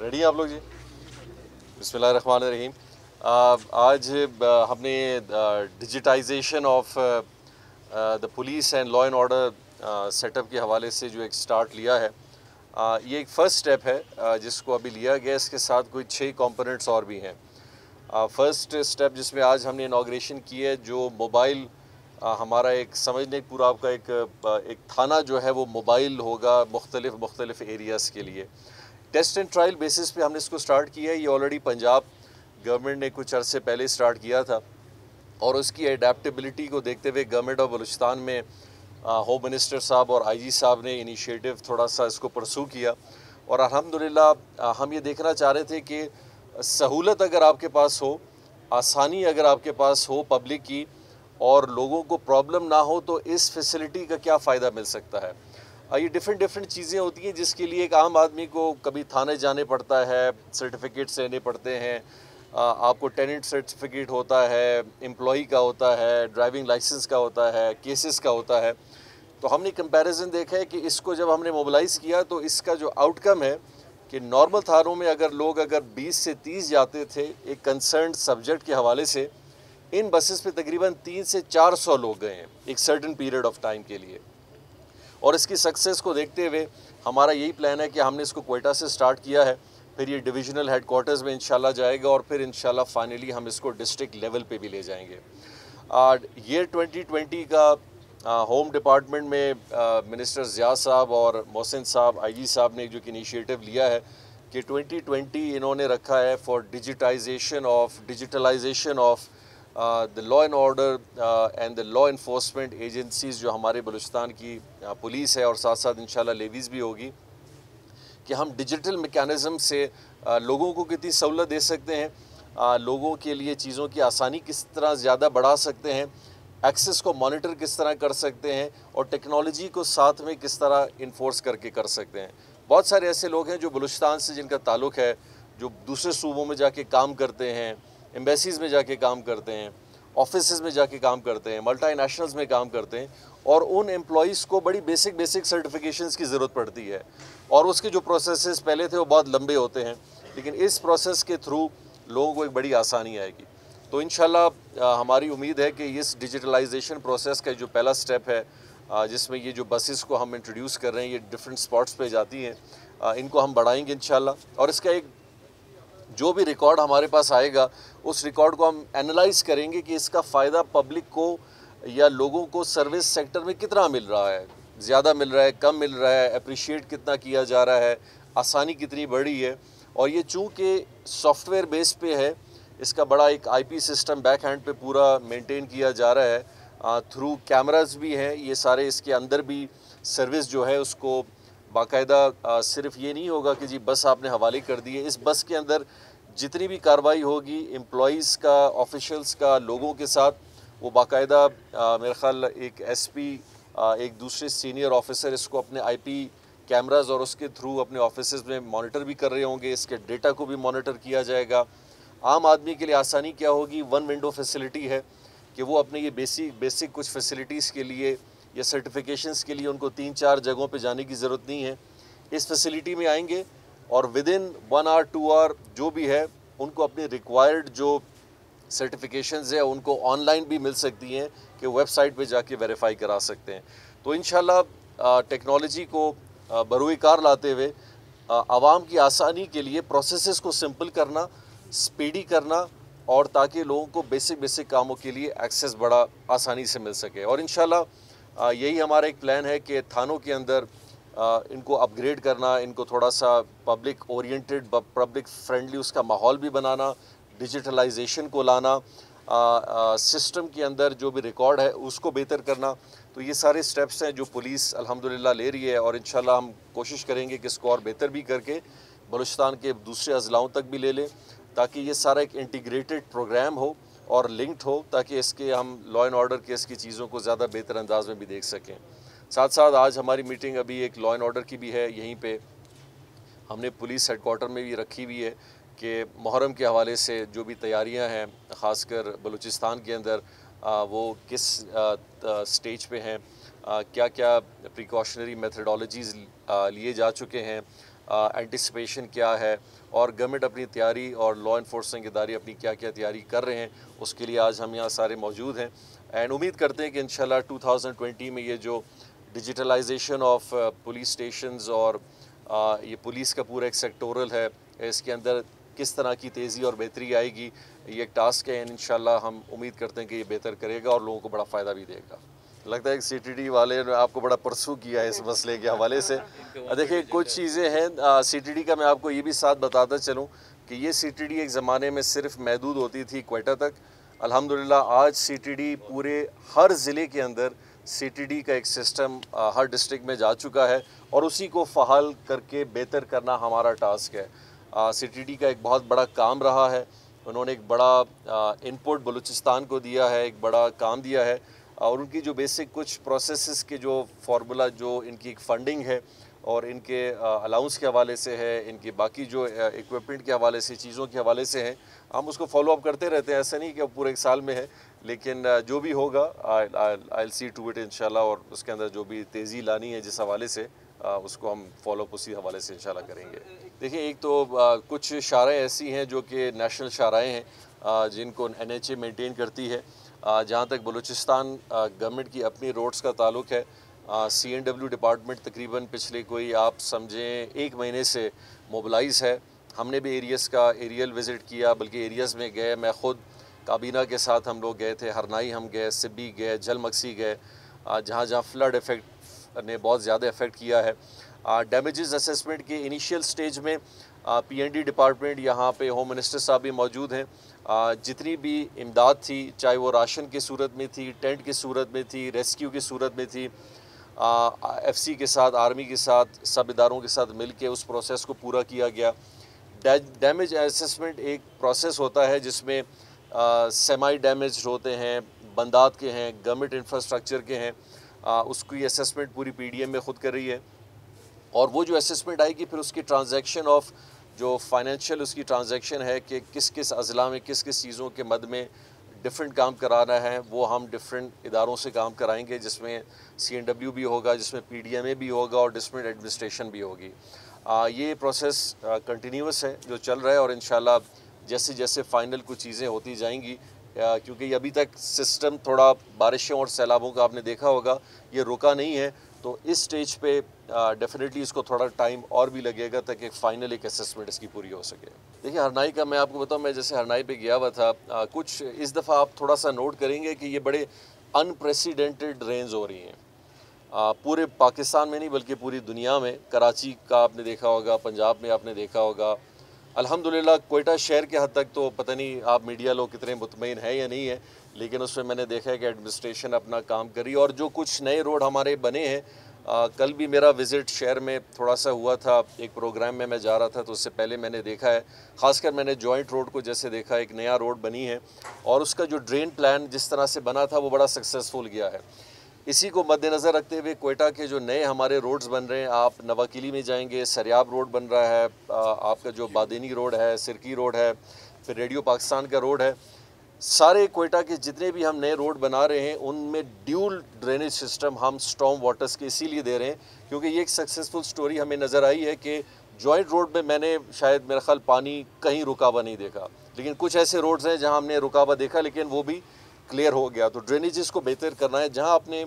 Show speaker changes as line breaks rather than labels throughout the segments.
Ready हैं आप लोग जी? बिस्मिल्लाहिर्रहमानिर्रहीम। आज हमने digitization of the police and law and order setup के हवाले से जो एक स्टार्ट लिया है, ये एक फ़र्स्ट स्टेप है जिसको अभी लिया गया। इसके साथ कोई 6 कंपोनेंट्स और भी हैं। फ़र्स्ट स्टेप जिसमें आज हमने इनॉग्रेशन की है, जो मोबाइल हमारा एक समझने पूरा आपका एक थाना जो है वो मोबाइल होगा मुख्तलिफ़ एरियाज़ के लिए। टेस्ट एंड ट्रायल बेसिस पे हमने इसको स्टार्ट किया है। ये ऑलरेडी पंजाब गवर्नमेंट ने कुछ अरसे पहले स्टार्ट किया था और उसकी एडेप्टेबिलिटी को देखते हुए गवर्नमेंट ऑफ बलूचिस्तान में होम मिनिस्टर साहब और आईजी साहब ने इनिशिएटिव थोड़ा सा इसको परसू किया और अल्हम्दुलिल्लाह हम ये देखना चाह रहे थे कि सहूलत अगर आपके पास हो, आसानी अगर आपके पास हो पब्लिक की, और लोगों को प्रॉब्लम ना हो, तो इस फैसिलिटी का क्या फ़ायदा मिल सकता है। ये डिफरेंट चीज़ें होती हैं जिसके लिए एक आम आदमी को कभी थाने जाने पड़ता है, सर्टिफिकेट्स लेने पड़ते हैं, आपको टेनेंट सर्टिफिकेट होता है, एम्प्लॉई का होता है, ड्राइविंग लाइसेंस का होता है, केसेस का होता है। तो हमने कंपैरिजन देखा है कि इसको जब हमने मोबिलाइज़ किया तो इसका जो आउटकम है कि नॉर्मल थानों में अगर 20 से 30 जाते थे एक कंसर्न सब्जेक्ट के हवाले से, इन बसेस पे तकरीबन 300 से 400 लोग गए हैं एक सर्टेन पीरियड ऑफ टाइम के लिए। और इसकी सक्सेस को देखते हुए हमारा यही प्लान है कि हमने इसको क्वेटा से स्टार्ट किया है, फिर ये डिविजनल हेडक्वार्टर्स में इंशाल्लाह जाएगा और फिर इंशाल्लाह फाइनली हम इसको डिस्ट्रिक्ट लेवल पे भी ले जाएंगे। ईयर 2020 का होम डिपार्टमेंट में मिनिस्टर ज़िया साहब और मोहसिन साहब आईजी साहब ने जो इनिशिएटिव लिया है कि 2020 इन्होंने रखा है for digitalization of the law and order and the law enforcement agencies जो हमारे बलूचिस्तान की पुलिस है और साथ साथ इंशाल्लाह लेवीज़ भी होगी, कि हम डिजिटल मैकेनिज़्म से लोगों को कितनी सहूलत दे सकते हैं, लोगों के लिए चीज़ों की आसानी किस तरह ज़्यादा बढ़ा सकते हैं, एक्सेस को मॉनिटर किस तरह कर सकते हैं और टेक्नोलॉजी को साथ में किस तरह इन्फोर्स करके कर सकते हैं। बहुत सारे ऐसे लोग हैं जो बलूचिस्तान से जिनका ताल्लुक़ है, जो दूसरे सूबों में जाके काम करते हैं, एम्बेसीज़ में जाके काम करते हैं, ऑफिसेज़ में जाके काम करते हैं, मल्टीनेशनल्स में काम करते हैं, और उन एम्प्लॉइज़ को बड़ी बेसिक सर्टिफिकेशंस की ज़रूरत पड़ती है और उसके जो प्रोसेसेस पहले थे वो बहुत लंबे होते हैं, लेकिन इस प्रोसेस के थ्रू लोगों को एक बड़ी आसानी आएगी। तो इंशाल्लाह हमारी उम्मीद है कि इस डिजिटलाइजेशन प्रोसेस का जो पहला स्टेप है, जिसमें ये जो बसेस को हम इंट्रोड्यूस कर रहे हैं, ये डिफरेंट स्पॉट्स पे जाती हैं, इनको हम बढ़ाएंगे इंशाल्लाह। और इसका एक जो भी रिकॉर्ड हमारे पास आएगा, उस रिकॉर्ड को हम एनालाइज़ करेंगे कि इसका फ़ायदा पब्लिक को या लोगों को सर्विस सेक्टर में कितना मिल रहा है, ज़्यादा मिल रहा है, कम मिल रहा है, अप्रिशिएट कितना किया जा रहा है, आसानी कितनी बढ़ी है। और ये चूँकि सॉफ्टवेयर बेस पे है, इसका बड़ा एक आईपी सिस्टम बैक हैंड पे पूरा मेंटेन किया जा रहा है, थ्रू कैमरास भी हैं ये सारे, इसके अंदर भी सर्विस जो है उसको बाकायदा सिर्फ ये नहीं होगा कि जी बस आपने हवाले कर दी है, इस बस के अंदर जितनी भी कार्रवाई होगी एम्प्लॉइज़ का, ऑफिशियल्स का, लोगों के साथ, वो बाकायदा मेरे ख्याल एक एसपी, एक दूसरे सीनियर ऑफिसर इसको अपने आईपी कैमरास और उसके थ्रू अपने ऑफिसेज में मॉनिटर भी कर रहे होंगे, इसके डेटा को भी मॉनिटर किया जाएगा। आम आदमी के लिए आसानी क्या होगी, वन विंडो फैसिलिटी है कि वो अपने ये बेसिक कुछ फैसिलिटीज़ के लिए या सर्टिफिकेशंस के लिए उनको 3-4 जगहों पे जाने की ज़रूरत नहीं है। इस फैसिलिटी में आएंगे और विदिन 1 आवर 2 आवर जो भी है उनको अपने रिक्वायर्ड जो सर्टिफिकेशंस है उनको ऑनलाइन भी मिल सकती हैं कि वेबसाइट पे जाके वेरीफाई करा सकते हैं। तो इंशाल्लाह टेक्नोलॉजी को बरूए कार लाते हुए आवाम की आसानी के लिए प्रोसेसेस को सिंपल करना, स्पीडी करना, और ताकि लोगों को बेसिक कामों के लिए एक्सेस बड़ा आसानी से मिल सके। और इंशाल्लाह यही हमारा एक प्लान है कि थानों के अंदर इनको अपग्रेड करना, इनको थोड़ा सा पब्लिक ओरिएंटेड, पब्लिक फ्रेंडली उसका माहौल भी बनाना, डिजिटलाइजेशन को लाना, सिस्टम के अंदर जो भी रिकॉर्ड है उसको बेहतर करना। तो ये सारे स्टेप्स हैं जो पुलिस अल्हम्दुलिल्लाह ले रही है और इंशाल्लाह हम कोशिश करेंगे कि इसको और बेहतर भी करके बलूचिस्तान के दूसरे अज़लाओं तक भी ले लें, ताकि ये सारा एक इंटीग्रेटेड प्रोग्राम हो और लिंक्ड हो, ताकि इसके हम लॉ एंड ऑर्डर केस की चीज़ों को ज़्यादा बेहतर अंदाज में भी देख सकें। साथ साथ आज हमारी मीटिंग अभी एक लॉ एंड ऑर्डर की भी है, यहीं पे हमने पुलिस हेडक्वार्टर में भी रखी हुई है कि मुहर्रम के हवाले से जो भी तैयारियां हैं ख़ासकर बलूचिस्तान के अंदर वो किस स्टेज पे हैं, क्या क्या प्रिकॉशनरी मेथडोलॉजीज़ लिए जा चुके हैं, एंटिसिपेशन क्या है और गवर्नमेंट अपनी तैयारी और लॉ इन्फोर्समेंट इदारे अपनी क्या क्या तैयारी कर रहे हैं, उसके लिए आज हम यहाँ सारे मौजूद हैं। एंड उम्मीद करते हैं कि इंशाल्लाह 2020 में ये जो डिजिटलाइजेशन ऑफ पुलिस स्टेशंस और ये पुलिस का पूरा एक सेक्टोरल है, इसके अंदर किस तरह की तेज़ी और बेहतरी आएगी, ये एक टास्क है। इंशाल्लाह हम उम्मीद करते हैं कि ये बेहतर करेगा और लोगों को बड़ा फ़ायदा भी देगा। लगता है कि CTD वाले ने आपको बड़ा परसू किया है इस मसले के हवाले से। देखिए कुछ चीज़ें हैं CTD का, मैं आपको ये भी साथ बताता चलूँ कि ये CTD एक ज़माने में सिर्फ महदूद होती थी क्वेटा तक। अल्हम्दुलिल्लाह आज CTD पूरे हर ज़िले के अंदर CTD का एक सिस्टम हर डिस्ट्रिक्ट में जा चुका है और उसी को फ़हाल करके बेहतर करना हमारा टास्क है। CTD का एक बहुत बड़ा काम रहा है, उन्होंने एक बड़ा इनपुट बलूचिस्तान को दिया है, एक बड़ा काम दिया है और उनकी जो बेसिक कुछ प्रोसेसेस के जो फार्मूला, जो इनकी एक फ़ंडिंग है और इनके अलाउंस के हवाले से है, इनकी बाकी जो इक्विपमेंट के हवाले से, चीज़ों के हवाले से हैं, हम उसको फॉलो अप करते रहते हैं। ऐसा नहीं कि अब पूरे एक साल में है, लेकिन जो भी होगा आई सी टू इट इंशाल्लाह, और उसके अंदर जो भी तेज़ी लानी है जिस हवाले से उसको हम फॉलो अप उसी हवाले से इंशाल्लाह करेंगे। देखिए एक तो कुछ शाराएँ ऐसी हैं जो कि नेशनल शाराएँ हैं जिनको NHA मेंटेन करती है। जहाँ तक बलूचिस्तान गवर्नमेंट की अपनी रोड्स का ताल्लुक़ है, CNW डिपार्टमेंट तकरीबन पिछले कोई आप समझें 1 महीने से मोबिलाइज़ है। हमने भी एरियाज़ का एरियल विज़िट किया, बल्कि एरियाज़ में गए, मैं ख़ुद काबीना के साथ हम लोग गए थे, हरनाई हम गए, सिब्बी गए, जलमक्सी गए, जहाँ जहाँ फ्लड इफ़ेक्ट ने बहुत ज़्यादा इफ़ेक्ट किया है। डैमेजेस असेसमेंट के इनिशियल स्टेज में PND डिपार्टमेंट, यहाँ पे होम मिनिस्टर साहब भी मौजूद हैं, जितनी भी इमदाद थी, चाहे वो राशन की सूरत में थी, टेंट की सूरत में थी, रेस्क्यू की सूरत में थी, FC के साथ, आर्मी के साथ, सब इदारों के साथ मिल के उस प्रोसेस को पूरा किया गया। डैमेज असेसमेंट एक प्रोसेस होता है जिसमें सेमी डैमेज होते हैं, बंदात के हैं, गवर्नमेंट इंफ्रास्ट्रक्चर के हैं, उसकी असेसमेंट पूरी PDM में ख़ुद कर रही है और वो जो असेसमेंट आएगी फिर उसकी ट्रांजैक्शन ऑफ जो फाइनेंशियल उसकी ट्रांजैक्शन है कि किस किस अज़ला में किस किस चीज़ों के मद में डिफरेंट काम कराना है, वो हम डिफरेंट इदारों से काम कराएंगे, जिसमें CNW भी होगा, जिसमें PDMA भी होगा और डिस्ट्रिक्ट एडमिनिस्ट्रेशन भी होगी। ये प्रोसेस कंटिन्यूस है जो चल रहा है और इंशाल्लाह जैसे जैसे फ़ाइनल कुछ चीज़ें होती जाएंगी, क्योंकि अभी तक सिस्टम थोड़ा बारिशों और सैलाबों का आपने देखा होगा, ये रुका नहीं है, तो इस स्टेज पे डेफिनेटली इसको थोड़ा टाइम और भी लगेगा ताकि फाइनल एक असेसमेंट इसकी पूरी हो सके। देखिए हरनाई का मैं आपको बताऊं, मैं जैसे हरनाई पे गया हुआ था, कुछ इस दफ़ा आप थोड़ा सा नोट करेंगे कि ये बड़े अनप्रेसिडेंटेड रेंज हो रही हैं, पूरे पाकिस्तान में नहीं बल्कि पूरी दुनिया में। कराची का आपने देखा होगा, पंजाब में आपने देखा होगा, अल्हम्दुलिल्लाह क्वेटा शहर के हद तक तो पता नहीं आप मीडिया लोग कितने मुतमईन है या नहीं है, लेकिन उसमें मैंने देखा है कि एडमिनिस्ट्रेशन अपना काम करी और जो कुछ नए रोड हमारे बने हैं। कल भी मेरा विज़िट शहर में थोड़ा सा हुआ था, एक प्रोग्राम में मैं जा रहा था, तो उससे पहले मैंने देखा है, ख़ासकर मैंने जॉइंट रोड को जैसे देखा, एक नया रोड बनी है और उसका जो ड्रेन प्लान जिस तरह से बना था वो बड़ा सक्सेसफुल गया है। इसी को मद्देनज़र रखते हुए क्वेटा के जो नए हमारे रोड्स बन रहे हैं, आप नवाकिली में जाएंगे, सरियाब रोड बन रहा है, आपका जो बादिनी रोड है, सिरकी रोड है, फिर रेडियो पाकिस्तान का रोड है, सारे क्वेटा के जितने भी हम नए रोड बना रहे हैं उनमें ड्यूल ड्रेनेज सिस्टम हम स्टॉर्म वाटर्स के इसीलिए दे रहे हैं क्योंकि ये एक सक्सेसफुल स्टोरी हमें नज़र आई है कि जॉइंट रोड में मैंने शायद मेरा ख्याल पानी कहीं रुका हुआ नहीं देखा, लेकिन कुछ ऐसे रोड्स हैं जहां हमने रुका हुआ देखा लेकिन वो भी क्लियर हो गया। तो ड्रेनेजेस को बेहतर करना है। जहां आपने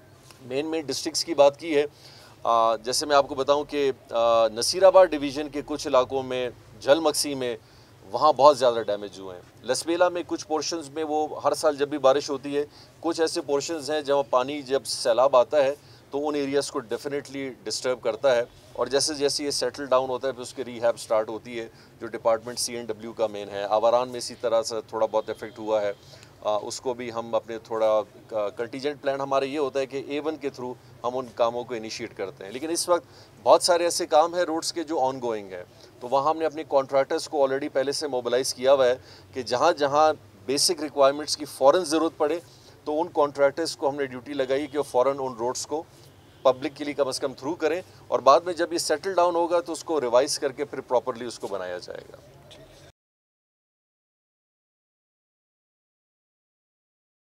मेन डिस्ट्रिक्ट्स की बात की है, जैसे मैं आपको बताऊं कि नसीराबाद डिवीज़न के कुछ इलाकों में, जलमक्सी में, वहाँ बहुत ज़्यादा डैमेज हुए हैं। लसबेला में कुछ पोर्शंस में, वो हर साल जब भी बारिश होती है कुछ ऐसे पोर्शंस हैं जहाँ पानी जब सैलाब आता है तो उन एरियाज़ को डेफिनेटली डिस्टर्ब करता है और जैसे जैसे ये सेटल डाउन होता है फिर उसकी रीहैब स्टार्ट होती है, जो डिपार्टमेंट CNW का मेन है। आवारान में इसी तरह से थोड़ा बहुत इफेक्ट हुआ है, उसको भी हम अपने थोड़ा कंटीजेंट प्लान हमारा ये होता है कि A1 के थ्रू हम उन कामों को इनिशिएट करते हैं। लेकिन इस वक्त बहुत सारे ऐसे काम हैं रोड्स के जो ऑन गोइंग है, तो वहाँ हमने अपने कॉन्ट्रैक्टर्स को ऑलरेडी पहले से मोबिलाइज़ किया हुआ है कि जहाँ जहाँ बेसिक रिक्वायरमेंट्स की फ़ौरन ज़रूरत पड़े तो उन कॉन्ट्रैक्टर्स को हमने ड्यूटी लगाई कि वो फ़ौरन उन रोड्स को पब्लिक के लिए कम से कम थ्रू करें और बाद में जब ये सेटल डाउन होगा तो उसको रिवाइज़ करके फिर प्रॉपरली उसको बनाया जाएगा।